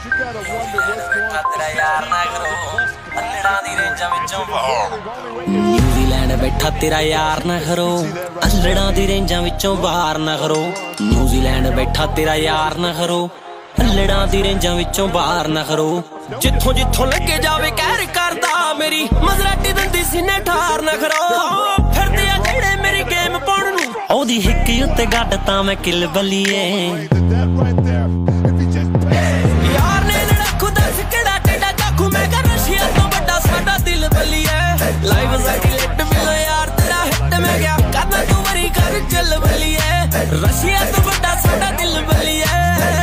New Zealand बैठा तेरा यार ना खरो, अल्लड़ा दी रेंजां विचों बाहर ना खरो। न्यूजीलैंड बैठा तेरा यार ना खरो, अल्लड़ा दी रेंजां विचों बाहर ना खरो। जिथों जिथों लगे जावे कहर करदा, मेरी मजराटी दंदी सीने ठार ना खरो। फिरदे आ जेड़े मेरी गेम पाउण नूं, ओदी हिक उत्ते गड्ड तां मैं किल बलिए। यार ने लड़खू दस केड़ा टेढ़ा चाकू, मैं कह रशिया तो बड़ा साडा दिल बलिए। लाइव सैटेलाइट मिलो यार तेरा हिट में गया, करना तू वरी कर चल बलिए। रशिया तो बड़ा साडा दिल बलिए।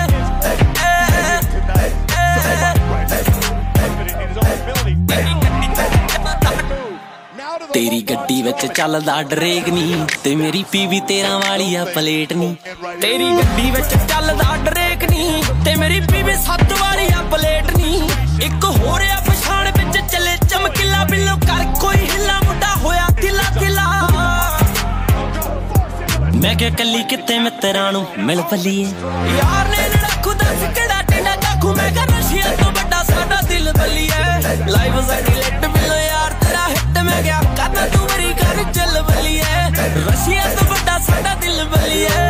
तेरी गड्डी विच चलदा ड्रेक नी, ते मेरी पीवी 13 वाली आ प्लेट नी। तेरी गड्डी विच चलदा ड्रेक नी, ते मेरी पीवी 7 वाली आ प्लेट नी। एक होर आ पछाण विच चले चमकीला, बिल्लो कर कोई हिला, मुंडा होया दिला दिला। मैं क्या कली किते मित्रां नूं मिल पलीए। यार ने लड़खू दस केड़ा टेढ़ा चाकू, मैं कह रशिया तो बड़ा साडा दिल बलिए। लाइव सैटेलाइट मिलो यार तेरा हिट में गया, करना तू वरी कर चल बलिए। रशिया तो बड़ा साडा दिल बलिए।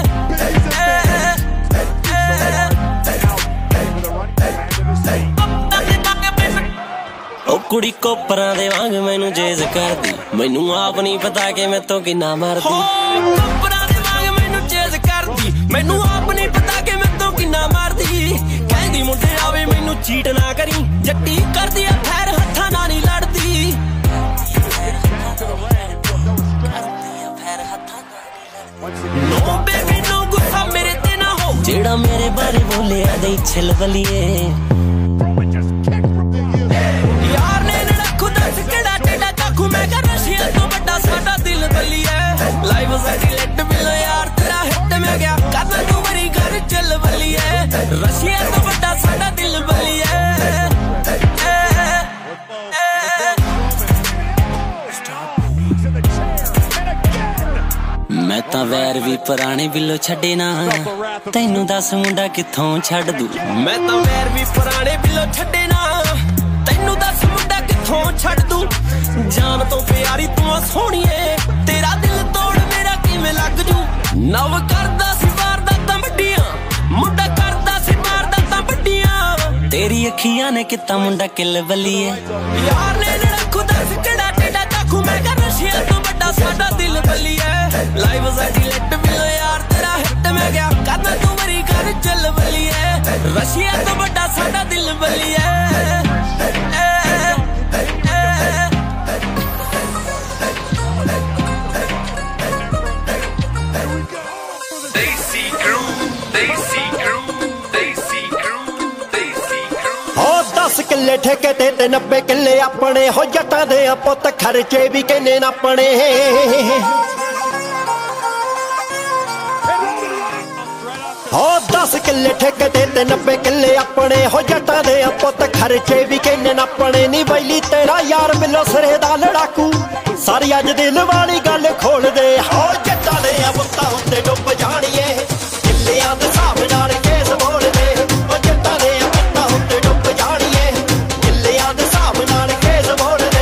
ओ कुड़ी कोपरां दे वांग मैनू जेज करदी, मैनू आप नहीं पता कि मैं तो किन्ना मारदी। कोपरां दे वांग मैनू जेज करदी, मैनू आप नहीं पता कि मैं तो किन्ना मारदी। कहंदी मुंडे आवे मैनू चीट ना करी, जट्टी करदी आ फैर हत्थां नाल नहीं लड़दी। नो बेबी नो गुस्सा मेरे ते ना हो, जेड़ा मेरे बारे बोले आ दे छिल बलिए। यार ने लड़खू दस केड़ा टेढ़ा चाकू, मैं कह रशिया तो बड़ा साडा दिल बलिए। लाइव सैटेलाइट मिलो यार तेरा हिट में गया, करना तू वरी कर चल बलिए। रशिया तो बड़ा साडा दिल बलिए। मैं तां वैर भी पुराने बिल्लो छड्डे ना, तैनू दस मुंडा कित्थों छड्ड दूं। मैं तां वैर भी पुराने बिल्लो छड्डे ना, तैनू दस मुंडा कित्थों छड्ड दूं। जान तो प्यारी तू सोहणीए, तेरा दिल तोड़ मेरा किवें लग जू। नव करदा सी वारदातां वड्डियां, मुंडा करदा सी वारदातां वड्डियां। तेरी अखियां ने कित्ता मुंडा किल बलिए। यार ने लड़खू दस केड़ा टेढ़ा चाकू, मैं कह रशिया तो बड़ा साडा दिल बलिए। लाइव सैटेलाइट मिलो यार तेरा हिट में गया, करना तू वरी कर चल बलिए। रशिया तो बड़ा साडा दिल बलिए। किले ठेके ते 90 किले अपने हो, जट्टां दे पुत खर्चे भी कहने अपने। हो 10 किले ठेके ते 90 किले अपने हो, जट्टां दे पुत खर्चे भी कहने अपने। नी बैली तेरा यार मिलो सिरे दा लड़ाकू, सारी अज दिल वाली गल खोल दे। हो जट्टां दे पुत्तां उत्ते डुब जाणीए, किलियां दे हिसाब नाल केस मोड़ दे। ओ जट्टां दे पुत्तां उत्ते डुब जाणीए, किलियां दे हिसाब नाल केस मोड़ दे।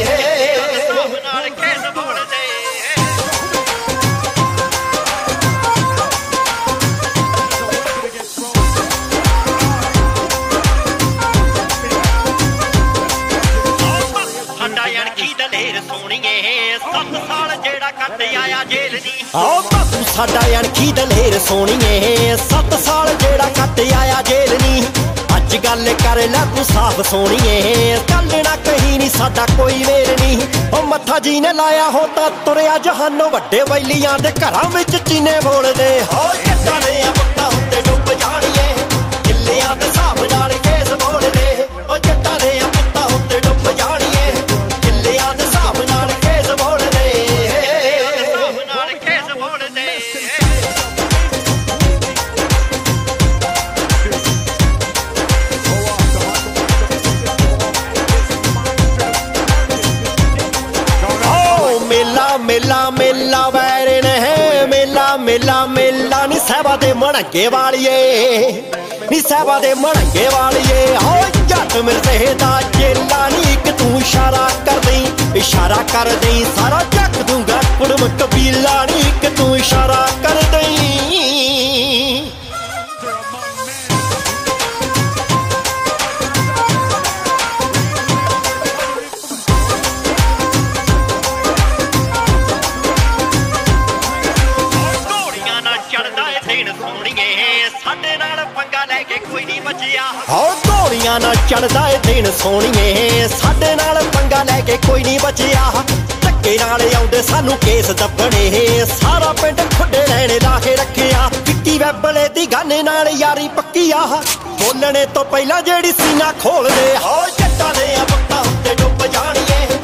साडा अणखी दलेर सोहणीए, 7 साल जेड़ा कट आया जेल दी। आओ बापू साडा अणखी दलेर सोहणीए, 7 साल जेड़ा कट आया जेल नी। अज गल कर लै तू साफ सोहणीए, गल ना कहीं नी साडा कोई वेर नी। ओ मत्था जी ने लाया हो तां तुरिया जहानों, वड्डे बैलियां दे घरां विच चीने बोलदे। हो जट्टां दे पुत्तां उत्ते डुब जाणीए, किलियां दे हिसाब नाल केस बोलदे। ओ जट्टां दे पुत्तां उत्ते डुब जाणीए, किलियां दे हिसाब नाल केस बोलदे। मेला मेला वैर ने, मेला मेला मेला नी सहबा दे मणगे वालिए। ਨੀ ਸਹਿਬਾ ਦੇ ਮੜੰਗੇ ਵਾਲੀਏ ਹੋ ਜੱਟ ਮਿਲਦੇ ਦਾ ਚੇਲਾ ਨੀ ਇੱਕ ਤੂੰ ਇਸ਼ਾਰਾ ਕਰ ਦਈ ਸਾਰਾ ਚੱਕ ਦੂੰਗਾ ਕੁੜਮ ਕਬੀਲਾ ਨੀ ਇੱਕ ਤੂੰ ਇਸ਼ਾਰਾ ਕਰ ਦਈ ਸਾਡੇ ਨਾਲ ਪੰਗਾ ਲੈ ਕੇ ਕੋਈ ਨਹੀਂ ਬਚਿਆ ਹੋ ਘੋੜੀਆਂ ਨਾਲ ਚੜਦਾ ਏ ਦਿਨ ਸੋਹਣੀਏ ਸਾਡੇ ਨਾਲ ਪੰਗਾ ਲੈ ਕੇ ਕੋਈ ਨਹੀਂ ਬਚਿਆ ਧੱਕੇ ਨਾਲ ਆਉਂਦੇ ਸਾਨੂੰ ਕੇਸ ਦੱਬਣੇ ਸਾਰਾ ਪਿੰਡ ਖੁੱਡੇ ਲੈਣੇ ਲਾ ਕੇ ਰੱਖਿਆ ਵਿੱਕੀ ਵੈਬਲੇ ਦੀ ਗਾਨੇ ਨਾਲ ਯਾਰੀ ਪੱਕੀ ਆ ਬੋਲਣੇ ਤੋਂ ਪਹਿਲਾਂ ਜਿਹੜੀ ਸੀਨਾ ਖੋਲਦੇ ਹੋ ਜੱਟਾਂ ਦੇ ਵਕਤਾਂ ਉੱਤੇ ਡੁੱਬ ਜਾਣੀਏ